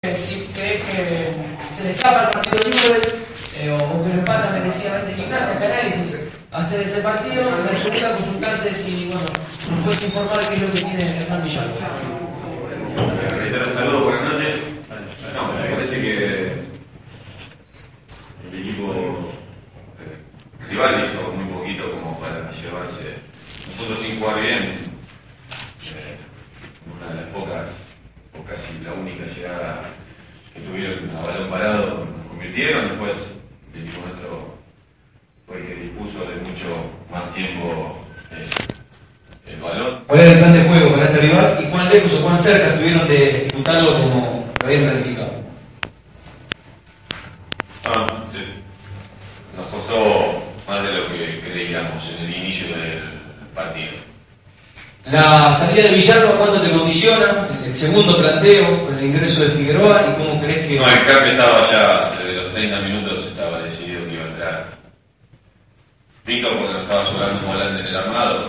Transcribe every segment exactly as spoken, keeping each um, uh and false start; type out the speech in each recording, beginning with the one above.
Si crees que se le escapa el partido de Newell's eh, o que lo empata merecidamente Gimnasia, ¿qué análisis hacer ese partido? La segunda consultante si bueno, nos puedes informar qué es lo que tiene Hernán Villalba. Reiterar un saludo, buenas noches. No, me parece que el equipo eh, rival hizo muy poquito como para llevarse. Nosotros sin jugar bien, eh, una de las pocas, o casi la única llegada que tuvieron a balón parado, nos convirtieron. Después el equipo nuestro fue el que dispuso de mucho más tiempo eh, el balón. ¿Cuál era el plan de juego para este rival y cuán lejos o cuán cerca estuvieron de ejecutarlo como lo habían planificado? Ah, sí. Nos costó más de lo que creíamos en el inicio del partido. La salida de Villalba, ¿cuánto te condiciona? El segundo planteo con el ingreso de Figueroa y cómo crees que... No, el cambio estaba ya, desde los treinta minutos estaba decidido que iba a entrar Víctor porque nos estaba sobrando un volante en el armado,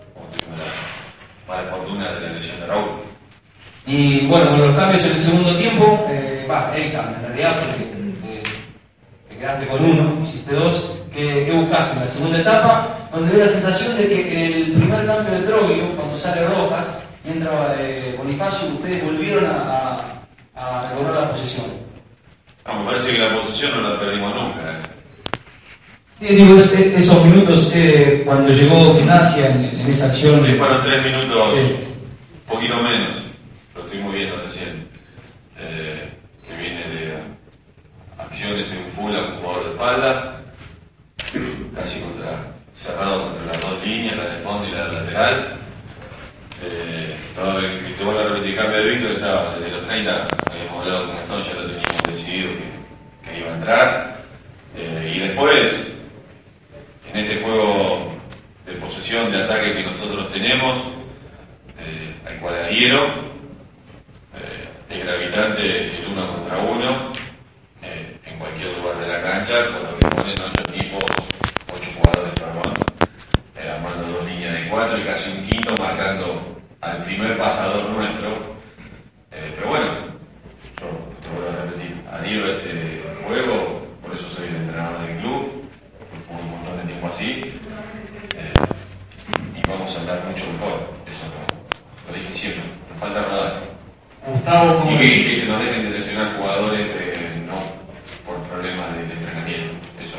para fortuna de la lesión de Raúl. Y bueno, con los cambios en el segundo tiempo, eh, va, el cambio en realidad, porque eh, te quedaste con uno, hiciste dos. ¿Qué, ¿Qué buscaste en la segunda etapa? Donde dio la sensación de que el primer cambio de Troglio, cuando sale Rojas y entra eh, Bonifacio, ustedes volvieron a, a, a recobrar la posesión. Ah, me parece que la posesión no la perdimos nunca. ¿eh? Eh, digo, es, es, esos minutos eh, cuando llegó Gimnasia en, en esa acción. Sí, fueron tres minutos, sí. Un poquito menos, lo estuvimos viendo recién, eh, que viene de acciones de un full a un jugador de espalda, casi contra, cerrado contra las dos líneas, la de fondo y la lateral. Eh, todo el que tuvo la cambio de Víctor estaba desde los treinta, habíamos hablado con Gastón, ya lo teníamos decidido que, que iba a entrar. Eh, y después, en este juego de posesión, de ataque que nosotros tenemos, eh, al cual adhiero, eh, es gravitante el uno contra uno, eh, en cualquier lugar de la cancha, cuando le ponen ocho tipos, ocho jugadores perdón, eh, armando dos líneas de cuatro y casi un quinto marcando al primer pasador nuestro. Eh, pero bueno, yo te vuelvo a repetir, adhiero a este juego, por eso soy el entrenador del club, fue un montón de tiempo así, eh, y vamos a andar mucho mejor, eso lo, lo dije siempre, nos falta rodar. Gustavo, y que, que se nos dejen de lesionar jugadores, eh, no por problemas de, de entrenamiento, eso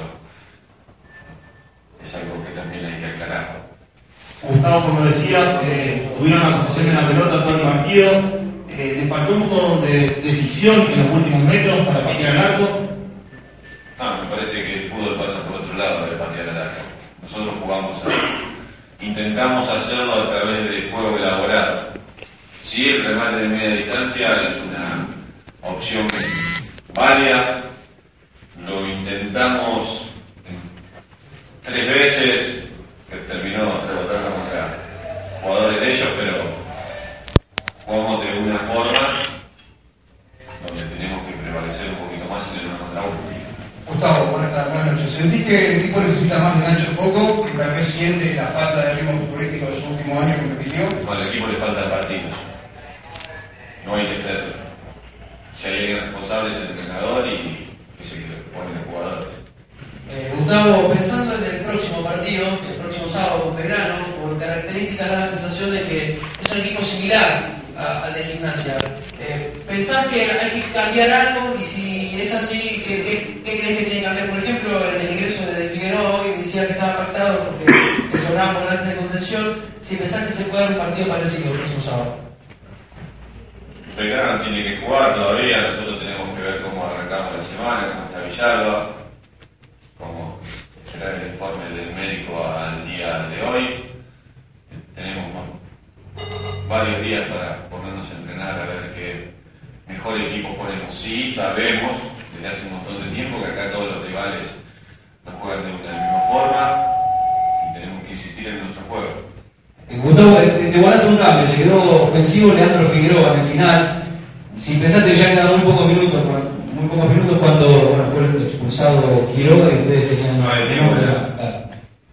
es algo que también hay que aclarar. Gustavo, como decías, eh, tuvieron la posesión de la pelota todo el partido, eh, ¿les faltó un poco de decisión en los últimos metros para patear el arco? No, me parece que el fútbol pasa por otro lado de patear el arco. Nosotros jugamos a, intentamos hacerlo a través del juego elaborado. Sí, el remate de media distancia es una opción válida, lo intentamos tres veces, que terminó rebotando contra jugadores de ellos, pero jugamos de una forma donde tenemos que prevalecer un poquito más en el uno contra uno. Gustavo, buenas tardes, buenas noches. ¿Sentís que el equipo necesita más de Nacho Poco y tal vez siente la falta de ritmo futbolístico de su último año competitivo? No, al equipo le faltan partidos. No hay que ser. Si hay alguien responsable es el entrenador y es el que pone los jugadores. Eh, Gustavo, pensando en el próximo partido, el próximo sábado con Belgrano, por características da la sensación de que es un equipo similar a, al de Gimnasia. Eh, ¿Pensás que hay que cambiar algo? Y si es así, ¿qué, qué, qué crees que tiene que cambiar? Por ejemplo, el, el ingreso de Figueroa hoy decía que estaba pactado porque le sobraban volantes de contención. Si pensás que se puede dar un partido parecido el próximo sábado. Belgrano tiene que jugar todavía, nosotros tenemos que ver cómo arrancamos la semana, cómo está Villalba, cómo será el informe del médico al día de hoy. Tenemos varios días para ponernos a entrenar a ver qué mejor equipo ponemos. Sí, sabemos desde hace un montón de tiempo que acá todos los rivales no juegan de una misma forma y tenemos que insistir en nuestro juego. Gustavo, te guardaste un cambio, le quedó ofensivo Leandro Figueroa en el final. Si pensaste que ya quedaban muy pocos minutos, muy pocos minutos cuando bueno, fue expulsado Quiroga y ustedes tenían no, el tiempo tiempo, para... Claro.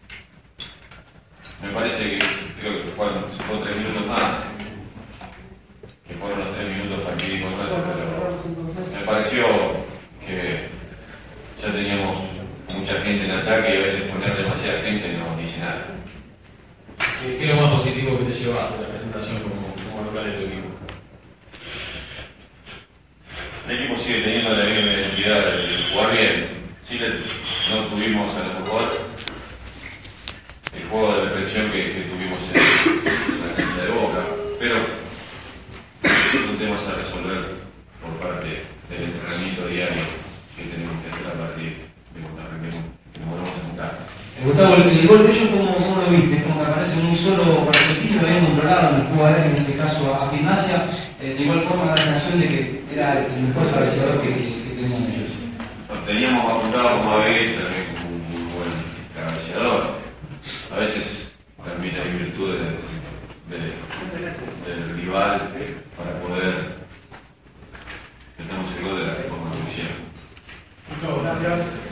Me parece que creo que fueron, fueron tres minutos más, que fueron los tres minutos fatídicos nuestros, pero pareció que ya teníamos mucha gente en ataque y a veces poner demasiada gente no dice nada. ¿Qué es lo más positivo que te lleva de la presentación como, como local de tu equipo? El equipo sigue teniendo la misma identidad de jugar bien. Sí, no tuvimos a lo mejor el juego de presión que, que tuvimos en, en la cancha de Boca, pero son temas a resolver por parte del entrenamiento diario que tenemos que hacer a partir de cuando arranquemos, que nos volvamos a juntar. Gustavo, el, el gol de ellos, ¿cómo, ¿cómo lo viste? Es como que parece muy solo para el equipo, lo habían controlado en el juego aéreo, en este caso a, a Gimnasia. Eh, de igual forma da la sensación de que era el mejor cabeceador que, que, que tenían ellos. Nos teníamos apuntado como a Vegeta también como un muy buen cabeceador. A veces también hay virtudes de, de, del rival para poder meternos el gol de la forma que lo hicieron. Muchas gracias.